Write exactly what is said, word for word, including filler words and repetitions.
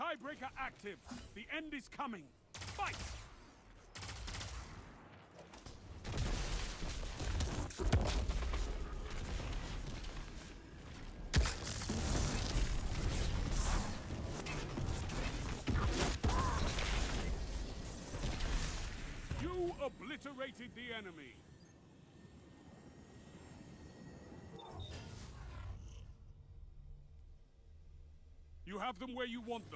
Tiebreaker active. The end is coming. Fight! You obliterated the enemy. You have them where you want them.